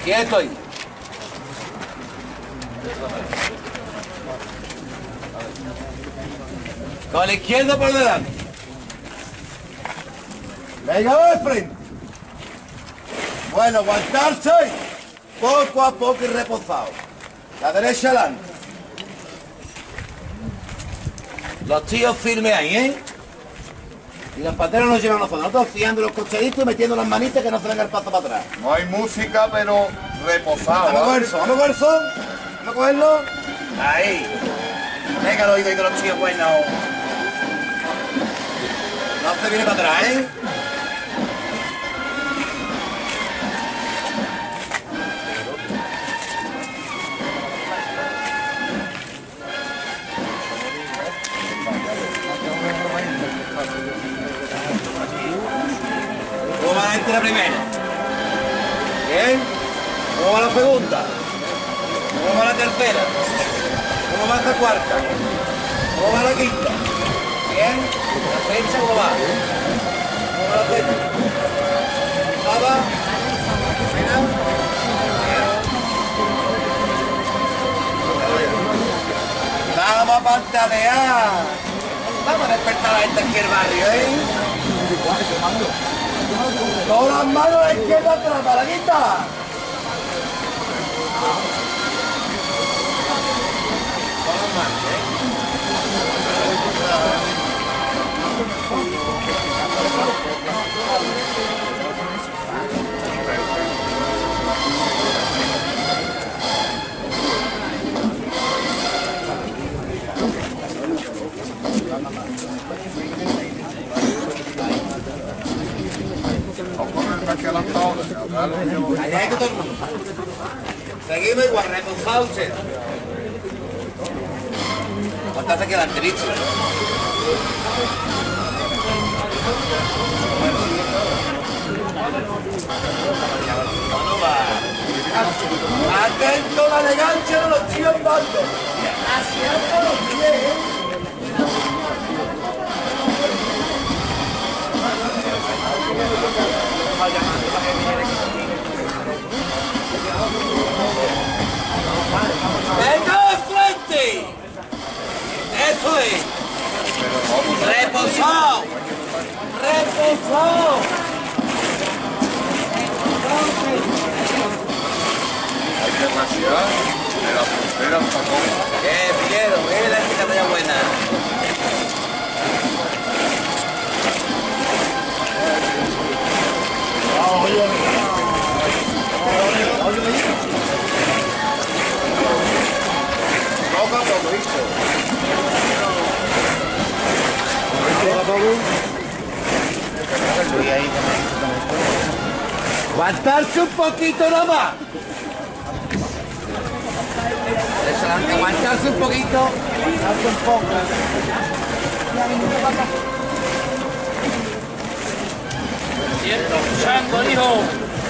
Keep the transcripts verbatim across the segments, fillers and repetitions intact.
Quieto ahí. Con la izquierda por delante. Venga, de frente. Bueno, aguantarse. Poco a poco y reposado. La derecha adelante. Los tíos firmes ahí, ¿eh? Y los pateros nos llevan nosotros. Nosotros fiando los cocheritos y metiendo las manitas que no se venga el paso para atrás. No hay música, pero reposado. Vamos a coger el son, vamos a coger el son. Vamos a cogerlo. Ahí. Venga el oído de los tíos buenos. No se viene para atrás, ¿eh? ¿Cómo va la gente la primera? ¿Bien? ¿Cómo va la segunda? ¿Cómo va la tercera? ¿Cómo va la cuarta? ¿Cómo va la quinta? ¿Bien? ¿La sexta cómo va? ¿Cómo va la sexta? ¿Octava? ¿Primera? Vamos a pantalear. Vamos a despertar a la gente aquí en el barrio, ¿eh? Todas las manos a la izquierda atrás, malaguita. Todas las manos, ¿eh? Ahí hay que todo el mundo. Seguimos igual, reposados. ¿Cuántas aquí adelante, bicho? Atento a la elegancia de los tíos bandos. Hacia los pies. ¡Venga de frente! ¡Eso es! ¡Reposado! ¡Reposado! Hay que rasurar de la frontera al tacón. ¡Qué quiero! ¡Mira la chica talla buena! Poco a poco, hijo. Aguantarse un poquito nomás. Aguantarse un poquito. Aguantarse un poco. Siento, escuchando, hijo.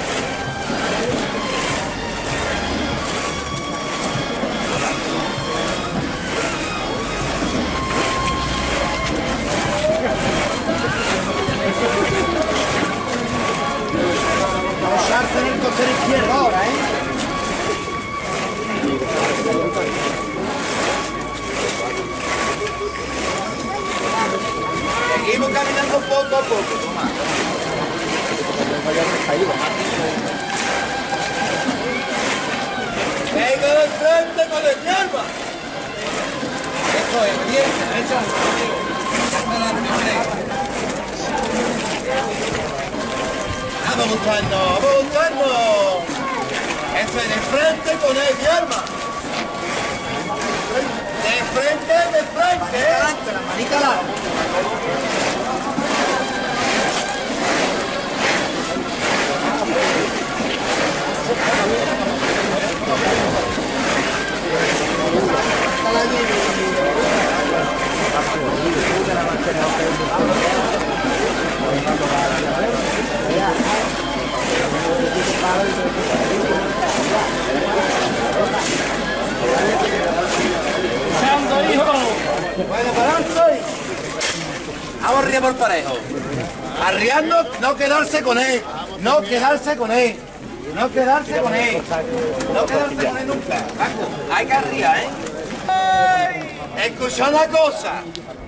Posarse en el cochero izquierdo ahora, ¿eh? Seguimos caminando poco a poco, Tomás. Venga de frente con el hierba. Eso es, bien, derecha. Vamos buscando, vamos buscando. Eso es, de frente con el hierba. De frente, de frente. Adelante, la manita adelante. Escuchando, hijo. Bueno, pararse. Vamos arriba por parejo. Arriando, no quedarse con él. No quedarse con él. No quedarse con él. No quedarse con él nunca. Paco, hay que arriar, ¿eh? Escucha una cosa.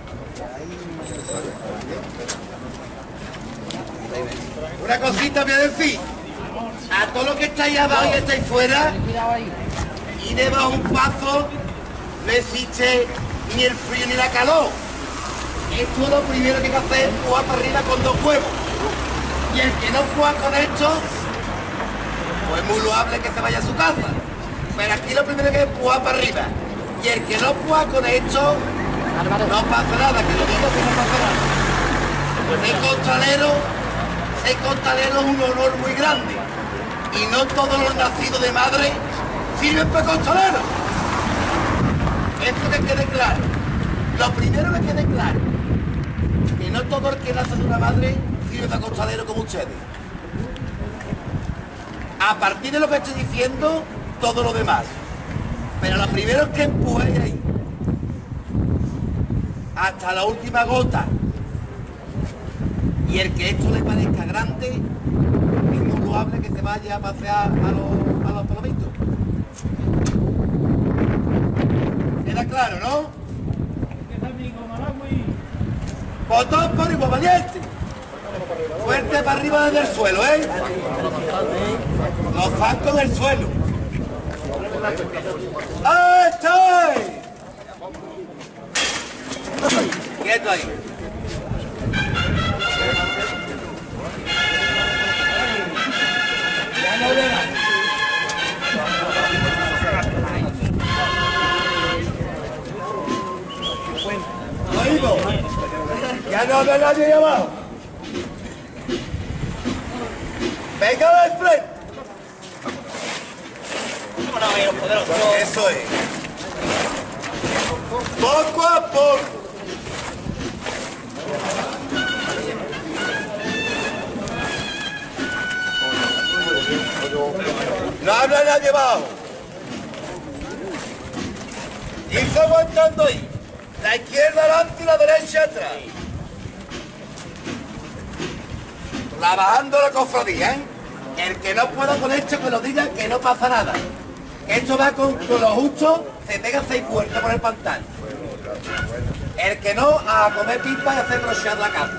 Una cosita voy a decir. A todos los que estáis abajo y estáis fuera, y debajo un paso, no existe ni el frío ni la calor. Esto es lo primero que hay que hacer, jugar para arriba con dos huevos. Y el que no juega con esto, pues es muy loable que se vaya a su casa. Pero aquí lo primero que hay es jugar para arriba. Y el que no juega con esto, no pasa nada, que lo digo que no pasa nada. Ser costalero, ser costalero es un honor muy grande. Y no todos los nacidos de madre sirven para costaleros. Esto que quede claro. Lo primero que quede claro, que no todo el que nace de una madre sirve para costalero como ustedes. A partir de lo que estoy diciendo, todo lo demás. Pero lo primero es que empujéis ahí. Hasta la última gota. Y el que esto le parezca grande, es muy loable que se vaya a pasear a los, a los palomitos. ¿Queda claro, no? Botón por igual, valiente. Fuerte para arriba desde el suelo, ¿eh? Los zancos del suelo. ¡Ahí estoy! Quieto ahí. Ya no verás. Oído. Ya no ve nadie ahí abajo. Venga de frente. Eso es. Poco a poco. No habla nadie abajo. Irse aguantando ahí. La izquierda adelante y la derecha atrás. Trabajando la cofradía, ¿eh? El que no pueda con esto, que lo diga, que no pasa nada. Esto va con, con lo justo, se pega seis puertas por el pantano. El que no, a comer pipa y a hacer brochear la casa.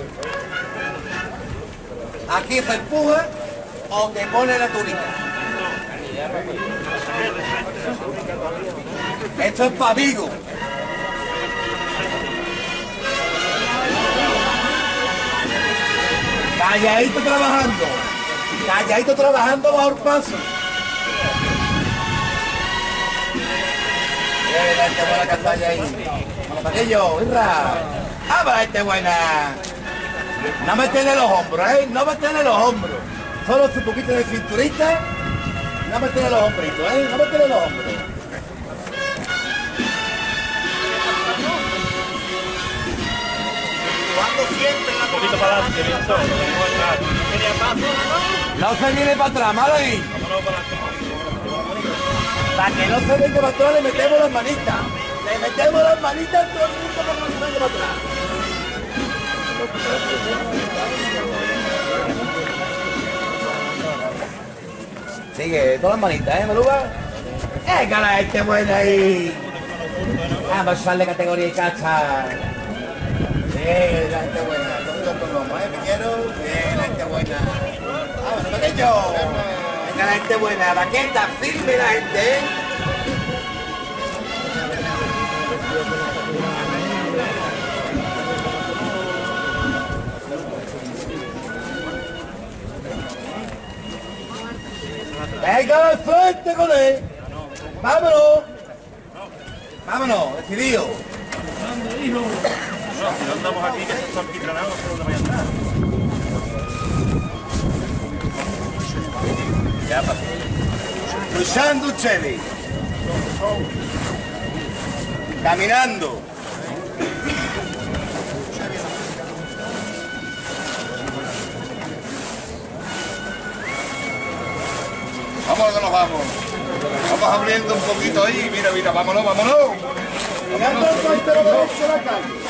Aquí se empuja o te pone la túnica. Esto es para Vigo. Calladito trabajando. Calladito trabajando bajo el paso. Mira esta buena casalla ahí. Vamos para aquello, irra. ¡Ah, para esta buena! No me tiene los hombros, ¿eh? No me tiene los hombros. Solo su poquito de cinturita. No me tiene los hombritos, ¿eh? No me tiene los hombros. Un poquito para adelante, bien todo. No se viene para atrás, ¿vale? Ahí. Para que no se venga para atrás le metemos las manitas. Le metemos las manitas todo el mundo para que no se venga para atrás. Sigue, todas las manitas, ¿eh, Maluga? ¡Eh, cara, este buena ahí! Vamos a echarle categoría y cacha. Bien, la gente buena. Todo con lomo, ¿eh, Piñero? Bien, la gente buena. ¡Vámonos, pequeño! Venga, la gente buena. Baqueta, firme la gente, ¿eh? Venga al frente con él. Vámonos. Vámonos, decidido. No, si no andamos aquí, que estos alquitranados, no sé dónde vayan a entrar. Ya pasó. Cruzando ustedes. Caminando. Vámonos que nos vamos. Vamos abriendo un poquito ahí. Mira, mira, vámonos, vámonos. Mirando el portero derecho de la calle.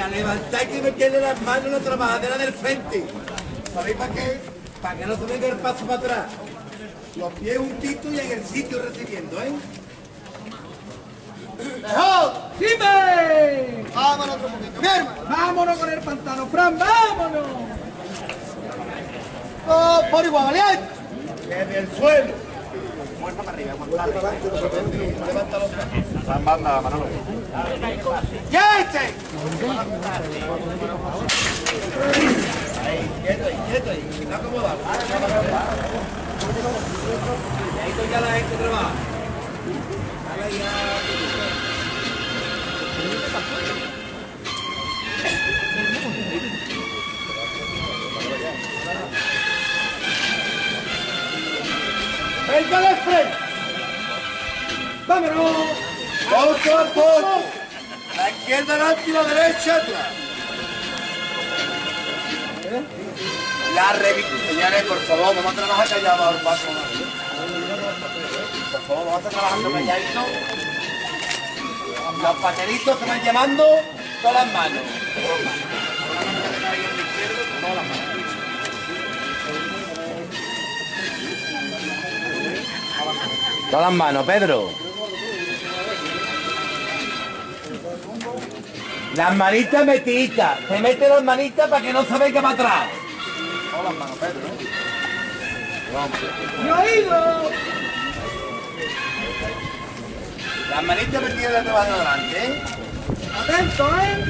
a levantar y meterle las manos en la trabajadera del frente. ¿Sabéis para qué? Para que no se venga el paso para atrás. Los pies juntitos y en el sitio recibiendo, ¿eh? ¡Mejor! ¡Dime! Vámonos otro poquito, mi hermano. ¡Vámonos con el pantano, Fran! ¡Vámonos! Oh, por igual, valiente. Desde el suelo. ¡Ya este! Quieto ahí, quieto ahí. Cuidado cómo va. Y ahí toca la gente trabaja. Dale ya. ¡Venga del frente! ¡Vámonos! Poco a poco. La izquierda adelante y la derecha atrás. La revista. Señores, por favor, vamos a trabajar callados al paso. Por favor, vamos a trabajar calladitos. Los pateritos se van llamando todas las manos. Todas las manos. Todas las manos, Pedro. Las manitas metidas. Se mete las manitas para que no se venga para atrás. Todas las manos, Pedro. ¡Mi oído! Las manitas metidas las llevan adelante, ¿eh? ¡Atento, eh!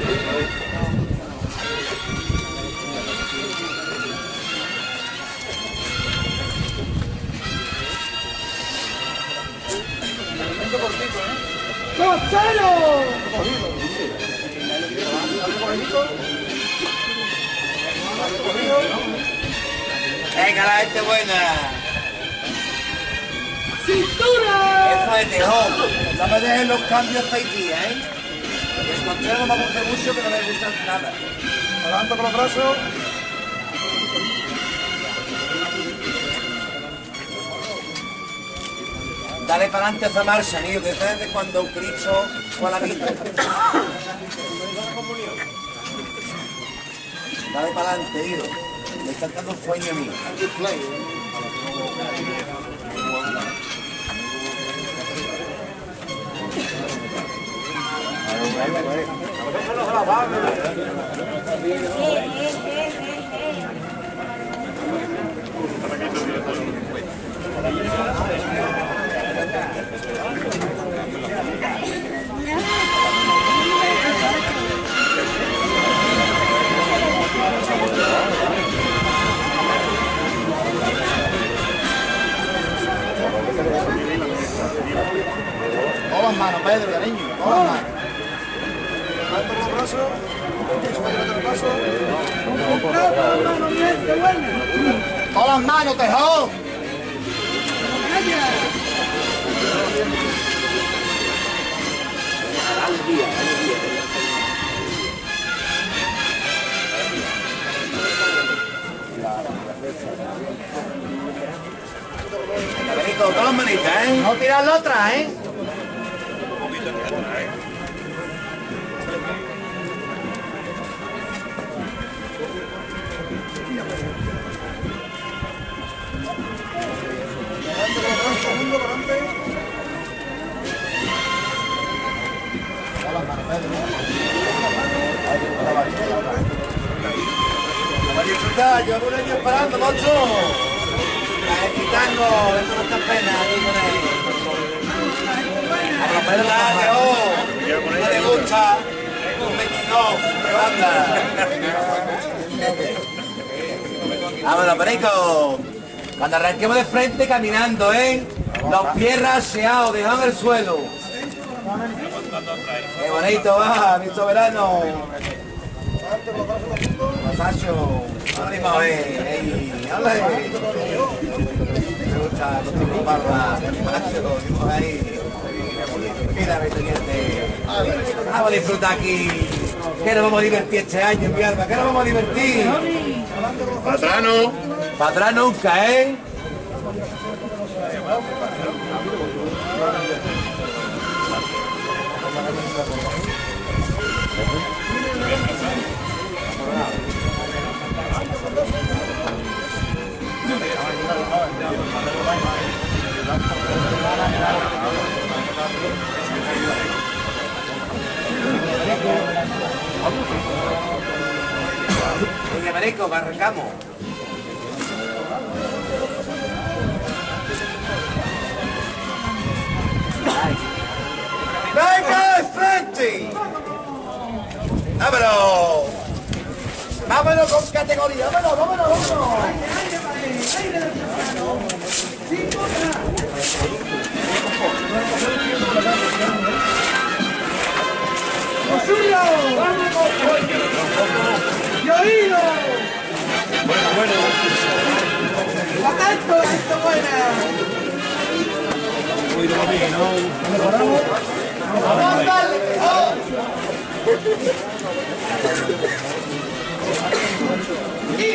¡Costero! Venga, la gente buena. ¡Cintura! Eso es tejón. No me dejen los cambios seis días, ¿eh? El contrario no me gusta mucho, pero no me gusta nada. Adelante con los brazos. Dale para adelante esa marcha, niño, que sabes de cuando Cristo fue a la vida. Dale para adelante, hijo. Me está dando un sueño a mí. Todas las manos, Pedro, cariño. Todas las manos. Adelante con los brazos. ¡Mano bien, qué buena! Todas las manos, tejón. ¡Calla! Perico, todas las manitas, ¿eh? No tirar la otra, ¿eh? Para disfrutar, llevo un año esperando, Moncho. Para quitarnos, esto no está pena aquí con él. A la perla, que oh, no le gusta. Un veintidós, me banda. Vámonos, Perico. Cuando arranquemos de frente caminando, ¿eh? Los pies raseados, dejando el suelo. Qué bonito va, mi soberano. Masacho, ánimo, eh, ey, hola, eh. Me gusta los tipos barba, macho, vamos ahí. Mira, mi teniente. Vamos a disfrutar aquí. Que nos vamos a divertir este año, mi alma, que nos vamos a divertir. Patrano. Para atrás nunca, ¿eh? Mareco, que arrancamos. ¡Venga, de frente! ¡Vámonos! ¡Vámonos con categoría! ¡Vámonos, vámonos, vámonos! ¡Cosullo! ¡Y oído! Bueno, bueno. ¡Atento, esto buena! Oído más bien, ¿no? ¡Vamos a darle! ¡Y